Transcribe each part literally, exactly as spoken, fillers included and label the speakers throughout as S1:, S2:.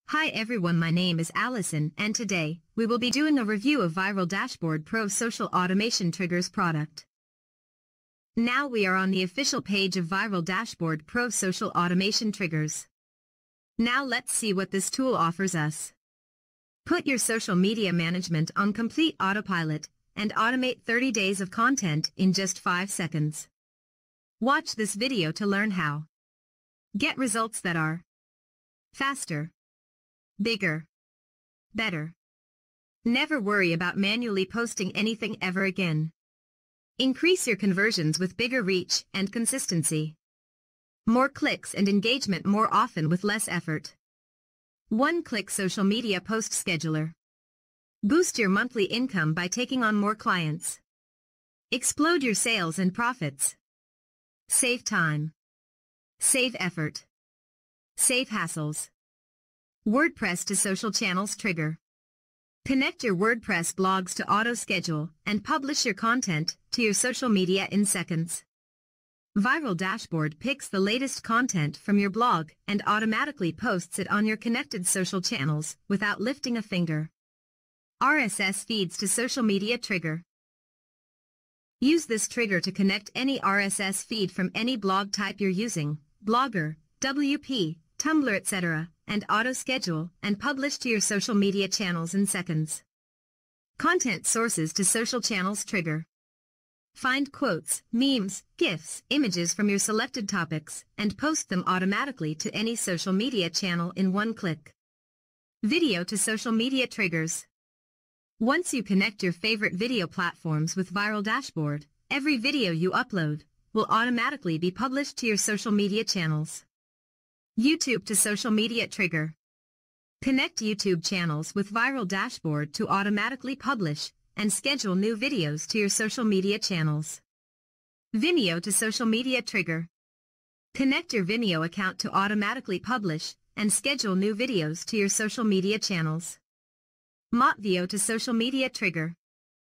S1: Hi everyone, my name is Allison, and today, we will be doing a review of ViralDashboard Pro Social Automation Triggers product. Now we are on the official page of ViralDashboard Pro Social Automation Triggers. Now let's see what this tool offers us. Put your social media management on complete autopilot, and automate thirty days of content in just five seconds. Watch this video to learn how. Get results that are faster, bigger, better. Never worry about manually posting anything ever again. Increase your conversions with bigger reach and consistency. More clicks and engagement more often with less effort. One-click social media post scheduler. Boost your monthly income by taking on more clients. Explode your sales and profits. Save time. Save effort. Save hassles. WordPress to social channels trigger. Connect your WordPress blogs to auto-schedule and publish your content to your social media in seconds. ViralDashboard picks the latest content from your blog and automatically posts it on your connected social channels without lifting a finger. R S S feeds to social media trigger. Use this trigger to connect any R S S feed from any blog type you're using, Blogger, W P, Tumblr, et cetera, and auto-schedule and publish to your social media channels in seconds. Content sources to social channels trigger. Find quotes, memes, GIFs, images from your selected topics, and post them automatically to any social media channel in one click. Video to social media triggers. Once you connect your favorite video platforms with ViralDashboard, every video you upload will automatically be published to your social media channels. YouTube to social media trigger. Connect YouTube channels with ViralDashboard to automatically publish and schedule new videos to your social media channels. Vimeo to social media trigger. Connect your Vimeo account to automatically publish and schedule new videos to your social media channels. Motvio to social media trigger.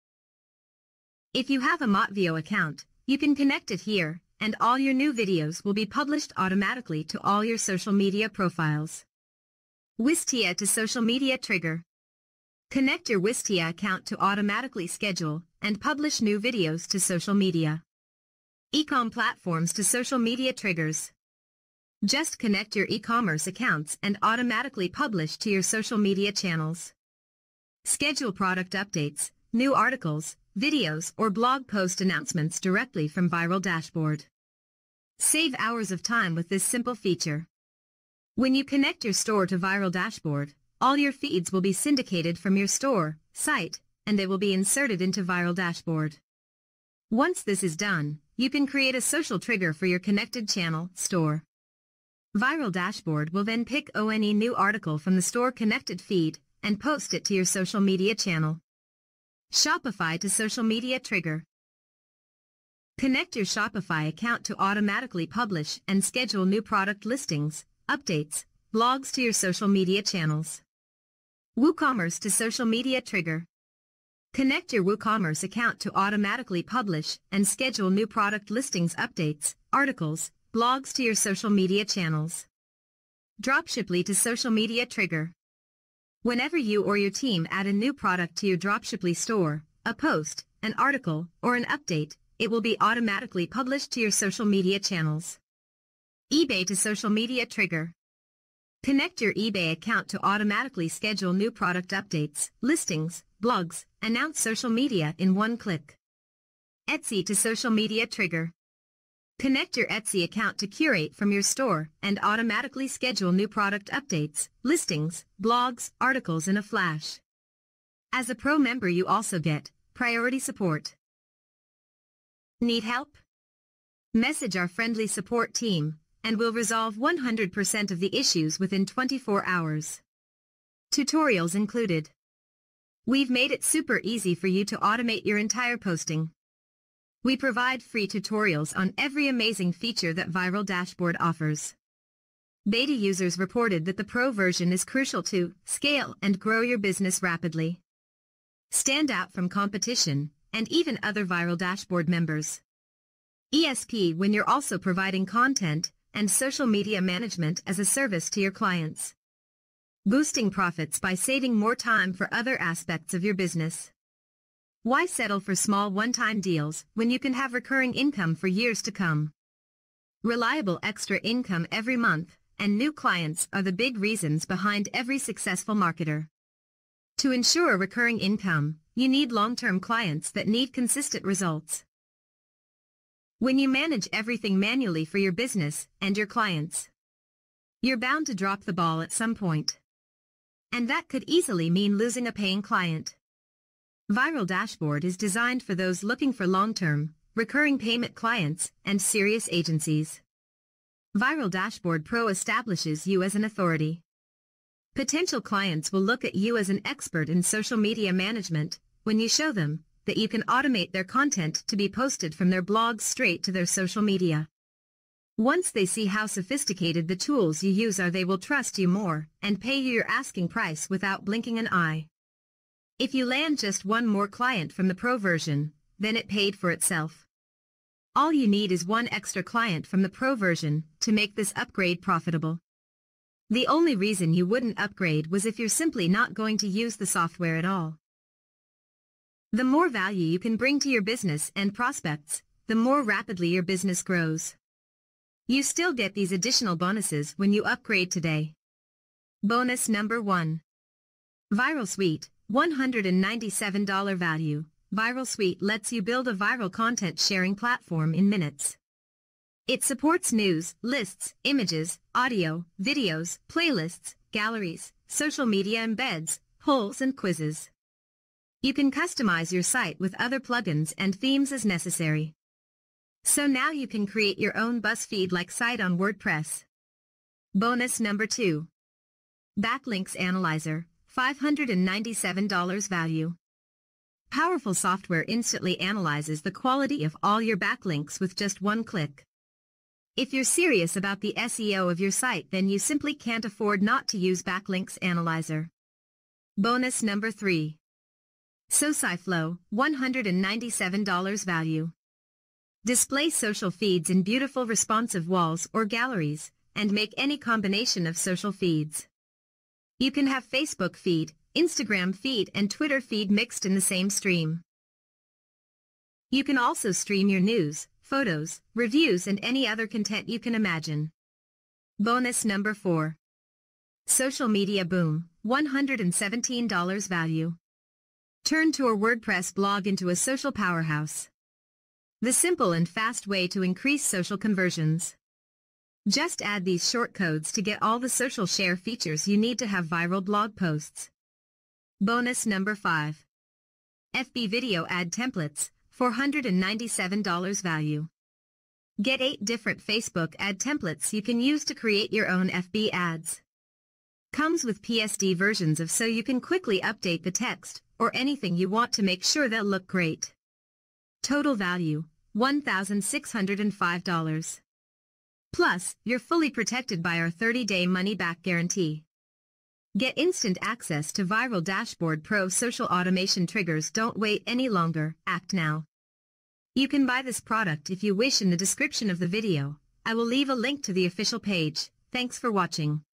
S1: If you have a Motvio account, you can connect it here, and all your new videos will be published automatically to all your social media profiles. Wistia to social media trigger. Connect your Wistia account to automatically schedule and publish new videos to social media. eCom platforms to social media triggers. Just connect your e-commerce accounts and automatically publish to your social media channels. Schedule product updates, new articles, videos, or blog post announcements directly from ViralDashboard. Save hours of time with this simple feature. When you connect your store to ViralDashboard, all your feeds will be syndicated from your store, site, and they will be inserted into ViralDashboard. Once this is done, you can create a social trigger for your connected channel, store. ViralDashboard will then pick any new article from the store connected feed and post it to your social media channel. Shopify to social media trigger. Connect your Shopify account to automatically publish and schedule new product listings, updates, blogs to your social media channels. WooCommerce to social media trigger. Connect your WooCommerce account to automatically publish and schedule new product listings, updates, articles, blogs to your social media channels. Dropshiply to social media trigger. Whenever you or your team add a new product to your Dropshiply store, a post, an article, or an update, it will be automatically published to your social media channels. eBay to social media trigger. Connect your eBay account to automatically schedule new product updates, listings, blogs, announce social media in one click. Etsy to social media trigger. Connect your Etsy account to curate from your store and automatically schedule new product updates, listings, blogs, articles in a flash. As a pro member, you also get priority support. Need help? Message our friendly support team, and we'll resolve one hundred percent of the issues within twenty-four hours. Tutorials included. We've made it super easy for you to automate your entire posting. We provide free tutorials on every amazing feature that ViralDashboard offers. Beta users reported that the Pro version is crucial to scale and grow your business rapidly. Stand out from competition and even other ViralDashboard members. E S P when you're also providing content and social media management as a service to your clients. boosting profits by saving more time for other aspects of your business. Why settle for small one-time deals when you can have recurring income for years to come? Reliable extra income every month and new clients are the big reasons behind every successful marketer. To ensure recurring income, you need long-term clients that need consistent results. When you manage everything manually for your business and your clients, you're bound to drop the ball at some point. And that could easily mean losing a paying client. ViralDashboard is designed for those looking for long-term, recurring payment clients and serious agencies. ViralDashboard Pro establishes you as an authority. Potential clients will look at you as an expert in social media management when you show them that you can automate their content to be posted from their blogs straight to their social media. Once they see how sophisticated the tools you use are, they will trust you more and pay you your asking price without blinking an eye. If you land just one more client from the Pro version, then it paid for itself. All you need is one extra client from the Pro version to make this upgrade profitable. The only reason you wouldn't upgrade was if you're simply not going to use the software at all. The more value you can bring to your business and prospects, the more rapidly your business grows. You still get these additional bonuses when you upgrade today. Bonus number one. Viral Suite, one hundred ninety-seven dollars value. Viral Suite lets you build a viral content sharing platform in minutes. It supports news, lists, images, audio, videos, playlists, galleries, social media embeds, polls and quizzes. You can customize your site with other plugins and themes as necessary. So now you can create your own BuzzFeed-like site on WordPress. Bonus number two. Backlinks Analyzer, five hundred ninety-seven dollars value. Powerful software instantly analyzes the quality of all your backlinks with just one click. If you're serious about the S E O of your site, then you simply can't afford not to use Backlinks Analyzer. Bonus number three. SociFlow, one hundred ninety-seven dollars value. Display social feeds in beautiful responsive walls or galleries, and make any combination of social feeds. You can have Facebook feed, Instagram feed and Twitter feed mixed in the same stream. You can also stream your news, photos, reviews and any other content you can imagine. Bonus number four. Social Media Boom, one hundred seventeen dollars value. Turn your WordPress blog into a social powerhouse. The simple and fast way to increase social conversions. Just add these short codes to get all the social share features you need to have viral blog posts. Bonus number five. F B Video Ad Templates, four hundred ninety-seven dollars value. Get eight different Facebook ad templates you can use to create your own F B ads. Comes with P S D versions of so you can quickly update the text or anything you want to make sure they'll look great. Total value, one thousand six hundred five dollars. Plus, you're fully protected by our thirty day money-back guarantee. Get instant access to ViralDashboard Pro social automation triggers. Don't wait any longer, act now. You can buy this product if you wish in the description of the video. I will leave a link to the official page. Thanks for watching.